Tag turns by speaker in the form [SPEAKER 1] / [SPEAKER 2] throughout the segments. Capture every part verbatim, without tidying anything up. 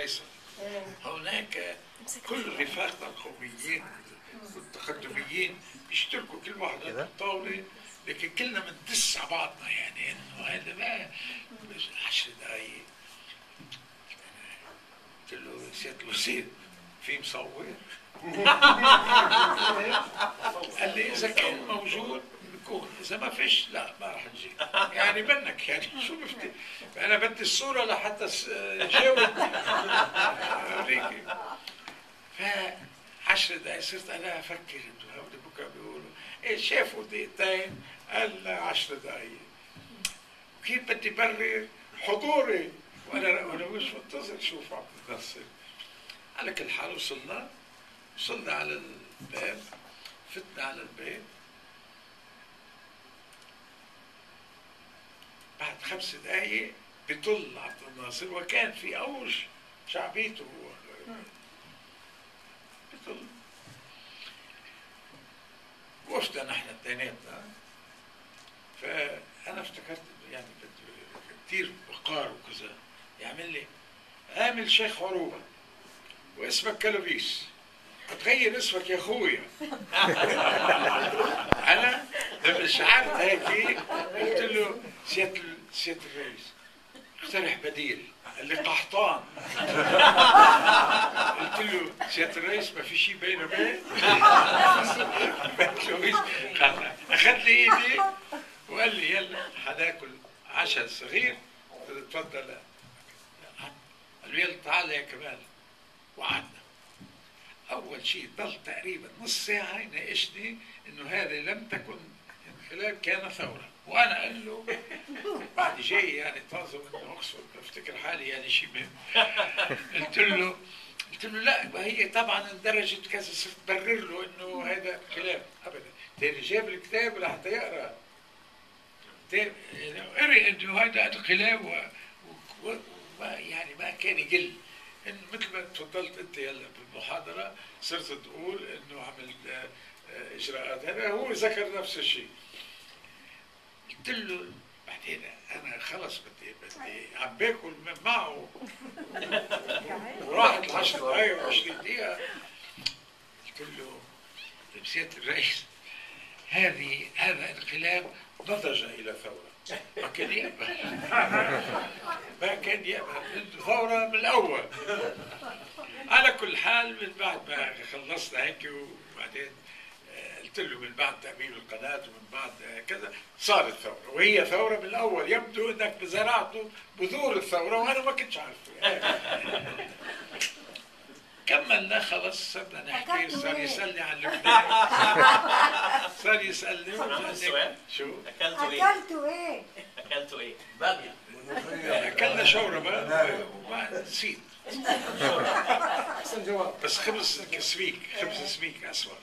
[SPEAKER 1] فيصل. هناك كل الرفاق القوميين والتقدميين بيشتركوا كل واحد على الطاولة، لكن كلنا بندس على بعضنا، يعني انه هذا ما عشر دقايق. قلت له سيادة الوزير في مصور؟ قال لي اذا كان موجود بكون، اذا ما فيش لا ما راح نجي. يعني منك يعني شو بفتي، انا بدي الصوره لحتى جاوب اوريكي. ف عشر دقايق صرت انا افكر انه هؤلاء بكره بيقولوا ايه شافوا دقيقتين، قال عشر دقايق، وكيف بدي برر حضوري وانا وانا مش منتظر شوف عم بتنصر. على كل حال وصلنا وصلنا على الباب، فتنا على الباب. بعد خمس دقايق بيطل عبد الناصر، وكان في اوج شعبيته بيطل. وقفنا نحن اثنيناتنا، فانا افتكرت يعني كثير وقار وكذا، يعمل لي عامل شيخ عروبه واسمك كلبيس، تغير اسمك يا اخويا. انا لما شعرت هيك قلت له سياده سياده الرئيس اقترح بديل. قال لي قحطان. قلت له سياده الرئيس ما في شيء بينه وبين. اخذ لي ايدي وقال لي يلا حناكل عشاء صغير تفضل. قال له يلا تعال يا كمال. وقعدنا. أول شيء ضل تقريبا نص ساعة يناقشني إنه هذه لم تكن انقلاب، كان ثورة. وأنا قال له بعد جاي يعني طازة من أقصد، بفتكر حالي يعني شيء مهم. قلت له قلت له لا هي طبعا اندرجت كذا، صرت برر له إنه هذا انقلاب. أبدا. تاني جاب الكتاب لحتى يقرأ. قرأ إنه هذا انقلاب و... و... و... يعني ما كان يقل. إنه مثل ما تفضلت انت يلا بالمحاضره صرت تقول انه عمل اجراءات، هذا هو ذكر نفس الشيء. قلت له بعدين انا خلص بدي بدي عم باكل معه وراحت العشر دقائق وعشرين دقيقه. قلت له طيب سياده الرئيس هذه هذا انقلاب نضج الى ثوره. ما كان يقبل، ما كان يقبل ثورة من الأول. على كل حال من بعد ما خلصنا هيك وبعدين قلت له من بعد تأمين القناة ومن بعد كذا صارت ثورة، وهي ثورة من الأول. يبدو أنك زرعته بذور الثورة وأنا ما كنتش عارفه. كملنا خلص صرنا نحكي، صار يسألني عن لبنان، صار يسألني شو؟
[SPEAKER 2] أكلتوا إيه؟ أكلتوا إيه؟
[SPEAKER 3] أكلتوا إيه؟ بامية.
[SPEAKER 1] أكلنا شوربة وما نسيت. أحسن جواب. بس خبز سميك، خبز سميك أسود.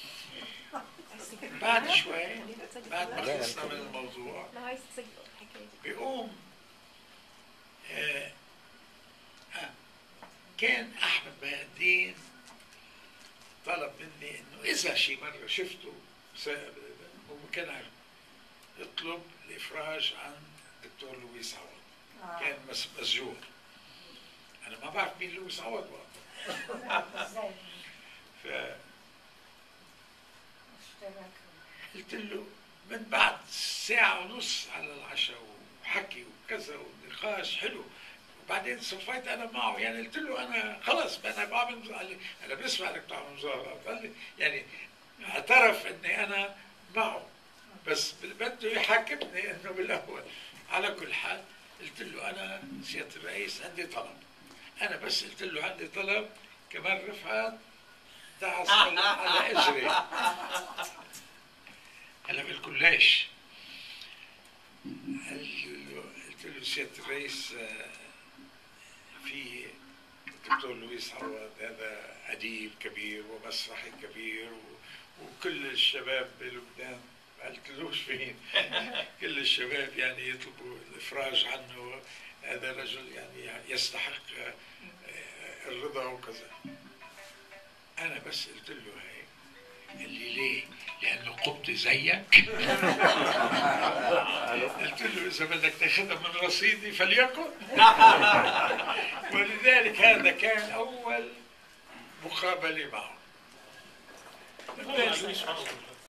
[SPEAKER 1] بعد شوي بعد ما خلصنا من الموضوع بيقوم آه آه كان أحمد بهاء الدين طلب مني إنه إذا شي مرة شفته هو كان عارف يطلب الإفراج عن الدكتور لويس عوض. آه. كان مسجون. أنا ما بعرف مين لويس عوض وقتها. ف قلت له من بعد ساعة ونص على العشاء وحكي وكذا ونقاش حلو، وبعدين صفيت أنا معه. يعني قلت له أنا خلص أنا بعمل، قال لي أنا بسمع إنك بتعمل مظاهرات. قال لي يعني اعترف إني أنا معه بس بده يحاكمني إنه بالأول. على كل حال قلت له أنا سيادة الرئيس عندي طلب. أنا بس قلت له عندي طلب كمان رفعت تعس على أجري. أنا بالكلاش. قلت له سيادة الرئيس في الدكتور لويس عوض هذا أديب كبير ومسرحي كبير وكل الشباب بلبنان ما قلتلوش فين. كل الشباب يعني يطلبوا الإفراج عنه. هذا رجل يعني يستحق الرضا وكذا. أنا بس قلت له هيك قال لي ليه؟ لأنه قبط زيك. قلت له إذا بدك تاخذها من رصيدي فليكن. ولذلك هذا كان أول مقابلة معه.